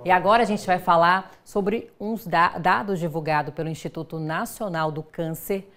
E agora a gente vai falar sobre uns dados divulgados pelo Instituto Nacional do Câncer,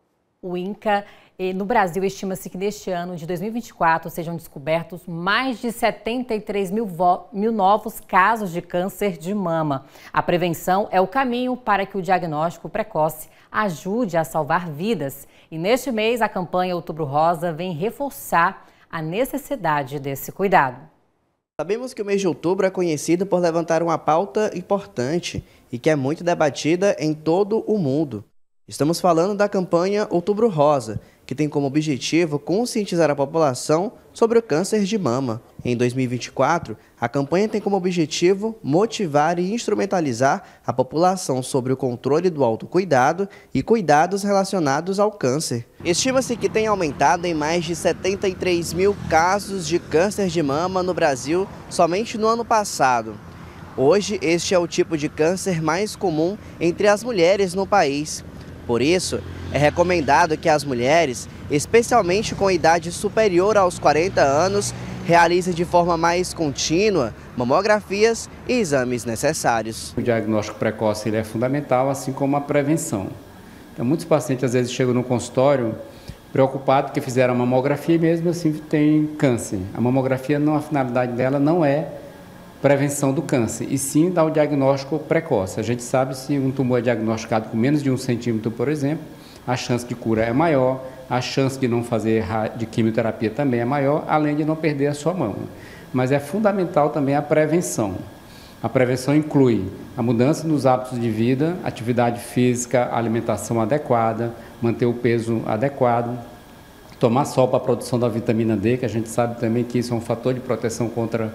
o INCA. No Brasil, estima-se que neste ano de 2024 sejam descobertos mais de 73 mil novos casos de câncer de mama. A prevenção é o caminho para que o diagnóstico precoce ajude a salvar vidas. E neste mês, a campanha Outubro Rosa vem reforçar a necessidade desse cuidado. Sabemos que o mês de outubro é conhecido por levantar uma pauta importante e que é muito debatida em todo o mundo. Estamos falando da campanha Outubro Rosa, que tem como objetivo conscientizar a população sobre o câncer de mama. Em 2024, a campanha tem como objetivo motivar e instrumentalizar a população sobre o controle do autocuidado e cuidados relacionados ao câncer. Estima-se que tem aumentado em mais de 73 mil casos de câncer de mama no Brasil somente no ano passado. Hoje, este é o tipo de câncer mais comum entre as mulheres no país. Por isso, é recomendado que as mulheres, especialmente com idade superior aos 40 anos, realizem de forma mais contínua mamografias e exames necessários. O diagnóstico precoce ele é fundamental, assim como a prevenção. Então, muitos pacientes às vezes chegam no consultório preocupados que fizeram a mamografia e mesmo assim tem câncer. A mamografia, a finalidade dela não é prevenção do câncer, e sim dar o diagnóstico precoce. A gente sabe se um tumor é diagnosticado com menos de 1 centímetro, por exemplo, a chance de cura é maior, a chance de não fazer de quimioterapia também é maior, além de não perder a sua mama. Mas é fundamental também a prevenção. A prevenção inclui a mudança nos hábitos de vida, atividade física, alimentação adequada, manter o peso adequado, tomar sol para a produção da vitamina D, que a gente sabe também que isso é um fator de proteção contra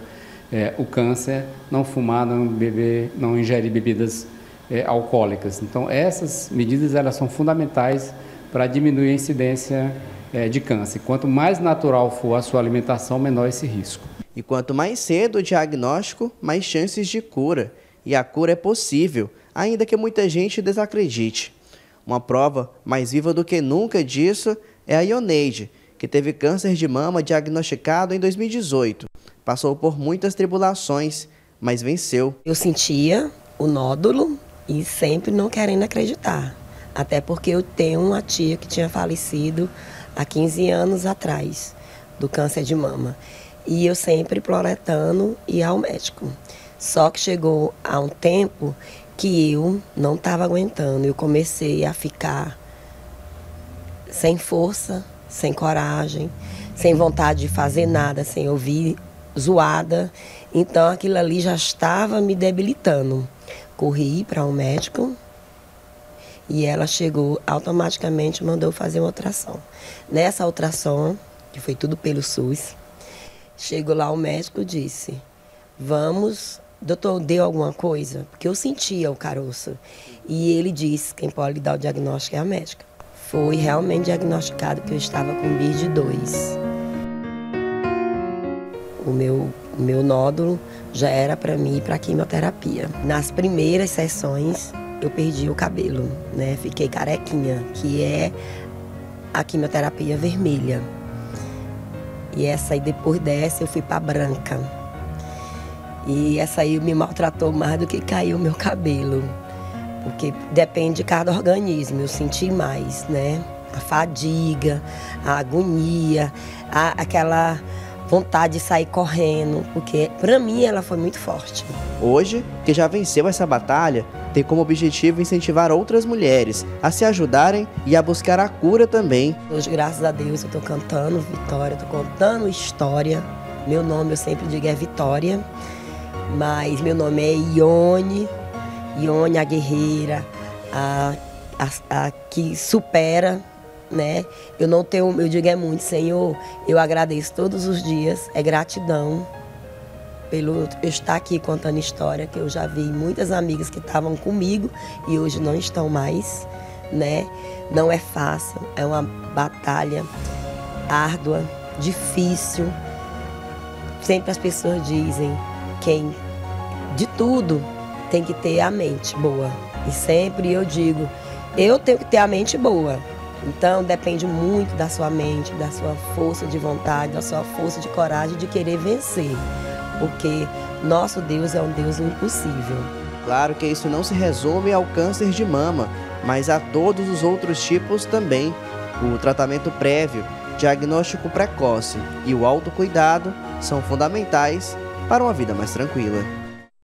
o câncer, não fumar, não beber, não ingerir bebidas alcoólicas. Então, essas medidas elas são fundamentais para diminuir a incidência de câncer. Quanto mais natural for a sua alimentação, menor esse risco. E quanto mais cedo o diagnóstico, mais chances de cura. E a cura é possível, ainda que muita gente desacredite. Uma prova mais viva do que nunca disso é a Ioneide, que teve câncer de mama diagnosticado em 2018. Passou por muitas tribulações, mas venceu. Eu sentia o nódulo e sempre não querendo acreditar. Até porque eu tenho uma tia que tinha falecido há 15 anos atrás do câncer de mama. E eu sempre proletando ir ao médico. Só que chegou a um tempo que eu não estava aguentando. Eu comecei a ficar sem força, sem coragem, sem vontade de fazer nada, sem ouvir, zoada. Então aquilo ali já estava me debilitando. Corri para um médico e ela chegou automaticamente, mandou fazer uma ultrassom. Nessa ultrassom, que foi tudo pelo SUS, chegou lá o médico disse: vamos, doutor, deu alguma coisa? Porque eu sentia o caroço. E ele disse: quem pode dar o diagnóstico é a médica. Foi realmente diagnosticado que eu estava com BID2. O meu nódulo já era para mim ir para a quimioterapia. Nas primeiras sessões eu perdi o cabelo, né? Fiquei carequinha, que é a quimioterapia vermelha. E essa aí, depois dessa, eu fui para branca. E essa aí me maltratou mais do que caiu o meu cabelo. Porque depende de cada organismo, eu senti mais, né? A fadiga, a agonia, aquela vontade de sair correndo, porque para mim ela foi muito forte. Hoje, que já venceu essa batalha, tem como objetivo incentivar outras mulheres a se ajudarem e a buscar a cura também. Hoje, graças a Deus, eu estou cantando Vitória, estou contando história. Meu nome, eu sempre digo, é Vitória, mas meu nome é Ione a guerreira, a que supera, né? Eu não tenho, eu digo é muito, Senhor, eu agradeço todos os dias, é gratidão pelo eu estar aqui contando história, que eu já vi muitas amigas que estavam comigo e hoje não estão mais, né? Não é fácil, é uma batalha árdua, difícil. Sempre as pessoas dizem, quem de tudo tem que ter a mente boa. E sempre eu digo, eu tenho que ter a mente boa. Então depende muito da sua mente, da sua força de vontade, da sua força de coragem de querer vencer. Porque Nosso Deus é um Deus do impossível. Claro que isso não se resume ao câncer de mama, mas a todos os outros tipos também. O tratamento prévio, diagnóstico precoce e o autocuidado são fundamentais para uma vida mais tranquila.